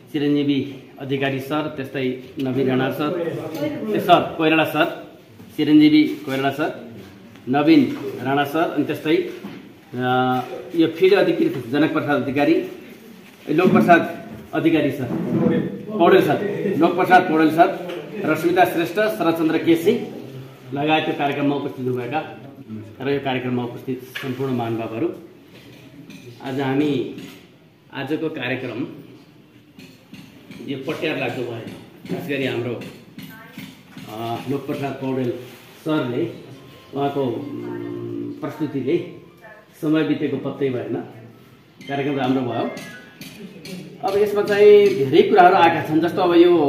चिरञ्जीवी अधिकारी sir, त्यस्तै नवीन Rana sir, sir Koirala sir, चिरञ्जीवी Koirala sir, नवीन Rana sir, अनि त्यस्तै यो फिल्ड अधिकृत जनकप्रसाद अधिकारी, लोकप्रसाद अधिकारी sir, Paudel sir, लोकप्रसाद Paudel sir, Rashmita Shrestha, Sharadchandra KC लगायतको कार्यक्रममा उपस्थित हुनुभएका र यो कार्यक्रममा उपस्थित सम्पूर्ण महानुभावहरू, आज हामी आजको कार्यक्रम यो पट्यार लाग्दो भयो। खास गरी हाम्रो लोकप्रसाद पौडेल सरले उहाँको प्रस्तुतिले समय बितेको पत्तै भएन, कार्यक्रम राम्रो भयो। अब यसमा चाहिँ धेरै कुराहरू आएका छन्, जस्तो अब यो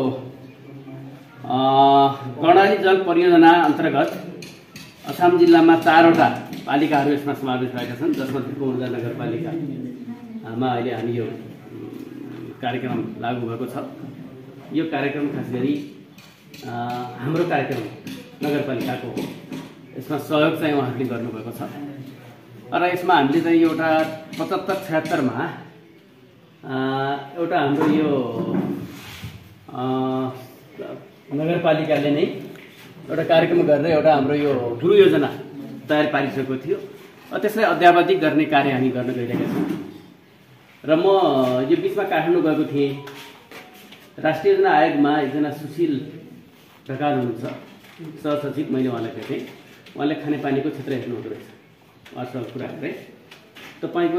कर्णाली जल परियोजना अन्तर्गत असम जिल्लामा 4वटा पालिकाहरू यसमा समावेश भएका छन्, जसमा कमलबज नगरपालिकामा अहिले हामी यो कार्यक्रम लागू भएको छ। यो कार्यक्रम खास गरी हाम्रो कार्यक्रम नगरपालिकाको हो, यसमा सहयोग चाहिँ उहाँहरूले गर्नुभएको छ र यसमा हामीले चाहिँ एउटा 75-76मा एउटा हाम्रो यो नगरपालिकाले नै एउटा कार्यक्रम गरेर एउटा हाम्रो यो गुरु योजना तयार पारिसकेको थियो। त्यसलाई अद्यावधिक गर्ने कार्य हामी गर्न गइरहेका छौँ र म यो बिचमा काठमाडौँ गएको थिएँ। राष्ट्रिय योजना आयोगमा एकजना सुशील ढकाल हुनुहुन्छ सहसचिव, मैले उहाँलाई भेटेँ। उहाँले खानेपानीको क्षेत्र हेर्नु हुँदो रहेछ। उहाँसँग कुरा गरेँ, तपाईँको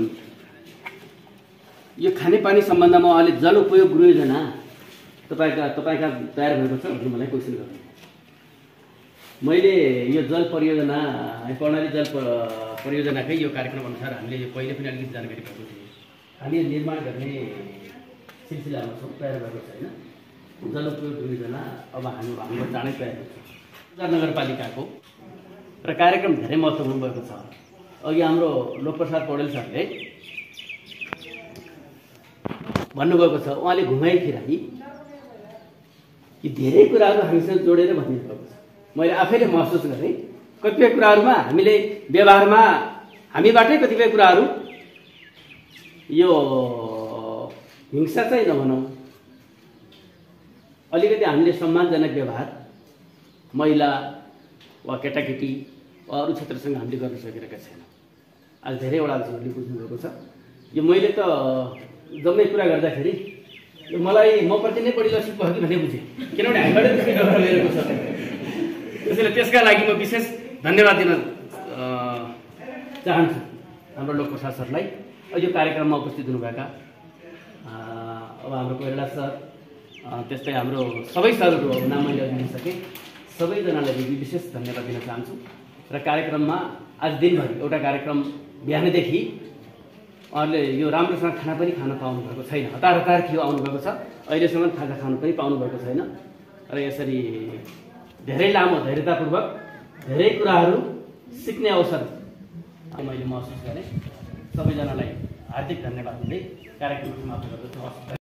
यो खानेपानी सम्बन्धमा अहिले जलउपय गृह योजना तपाईँका तयार भएको छ भनेर मलाई क्वेसन गर्नु। मैले यो जल परियोजना कर्णाली जल परियोजनाकै यो कार्यक्रम अनुसार हामीले यो पहिले पनि अलिकति जानकारी पाएको थियौँ। हामी निर्माण गर्ने सिलसिलामा छौँ, तयार भएको छैन। जलउपय गृह योजना अब हाम्रो चाँडै तयार हुन्छ नगरपालिकाको र कार्यक्रम धेरै महत्त्वपूर्ण भएको छ। अघि हाम्रो लोकप्रसाद पौडेल सरले भन्नुभएको छ, उहाँले घुमाइ फिराई कि धेरै कुराहरू हामीसँग जोडेर भनिदिनु भएको छ। मैले आफैले महसुस गरेँ, कतिपय कुराहरूमा हामीले व्यवहारमा हामीबाटै कतिपय कुराहरू यो हिंसा चाहिँ नभनौँ, अलिकति हामीले सम्मानजनक व्यवहार महिला वा केटाकेटी वा अरू क्षेत्रसँग हामीले गर्न सकिरहेका छैनौँ। आज धेरैवटा अल्छीहरूले बुझ्नुभएको छ। यो मैले त जम्मै कुरा गर्दाखेरि यो मलाई मप्रति नै बढी लक्षित भयो कि भन्ने बुझेँ, किनभने हामीबाट त्यसै व्यवहार गरेको छ। त्यसैले त्यसका लागि म विशेष धन्यवाद दिन चाहन्छु हाम्रो लोकप्रसाद सरलाई। यो कार्यक्रममा उपस्थित हुनुभएका अब हाम्रो कोइराला सर, त्यस्तै हाम्रो सबै सरहरू, अब नाम मैले अघि लिइसकेँ, सबैजनालाई विशेष धन्यवाद दिन चाहन्छु। र कार्यक्रममा आज दिनभरि एउटा कार्यक्रम बिहानैदेखि उहाँहरूले यो राम्रोसँग खाना पनि खान पाउनुभएको छैन, हतार थियो आउनुभएको छ, अहिलेसम्म खाजा खानु पनि पाउनुभएको छैन। र यसरी धेरै लामो धैर्यतापूर्वक धेरै कुराहरू सिक्ने अवसर मैले महसुस गरेँ। सबैजनालाई हार्दिक धन्यवाद दिँदै कार्यक्रम समाप्त गर्दछु।